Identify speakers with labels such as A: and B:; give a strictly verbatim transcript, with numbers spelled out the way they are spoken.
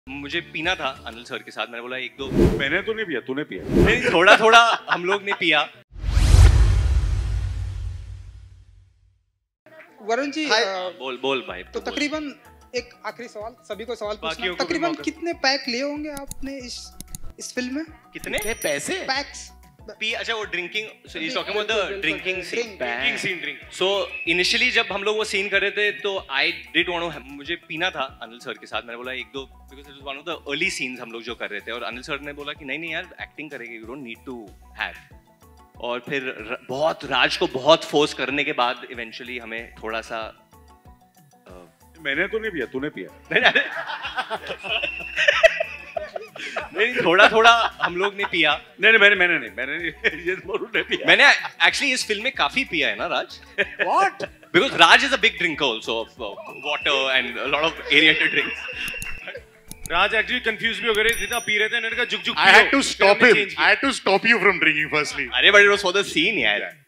A: मुझे पीना था अनिल सर के साथ, मैंने बोला एक दो।
B: मैंने तो नहीं पिया, तूने पिया।
A: नहीं, थोड़ा थोड़ा हम लोग ने पिया।
C: वरुण जी आ,
A: बोल बोल भाई।
C: तो तकरीबन एक आखिरी सवाल, सभी को सवाल पूछना,
A: को
C: तकरीबन कितने पैक लिए होंगे आपने इस इस फिल्म में?
A: कितने
D: पैसे?
C: पैक्स
A: पी, अच्छा वो drinking, so he's talking about the drinking scene.
D: Drinking
A: scene, drink. So initially जब हम लोग वो सीन कर रहे थे तो I did want to, मुझे पीना था अनिल सर के साथ, मैंने बोला एक दो, because it was one of the early scenes हम लोग जो कर रहे थे, और अनिल सर ने बोला कि नहीं नहीं यार एक्टिंग करेंगे, you don't need to have. और फिर र, बहुत राज को बहुत फोर्स करने के बाद इवेंचुअली हमें थोड़ा सा uh,
B: मैंने तो नहीं पिया, तूने पिया।
A: नहीं, थोड़ा थोड़ा हम लोग ने पिया।
B: नहीं नहीं मैंने मैंने नहीं मैंने नहीं ये मोरू ने पिया।
A: मैंने एक्चुअली इस फिल्म में काफी पिया है ना राज।
D: What?
A: Because Raj is a big drinker also of uh, water and a lot of aerated drinks.
E: Raj actually confused भी हो गए, जितना पी रहे थे, इन्होंने कहा जुग जुग।
D: I had to stop him. I had to stop you from drinking firstly.
A: अरे but it was for the scene यार।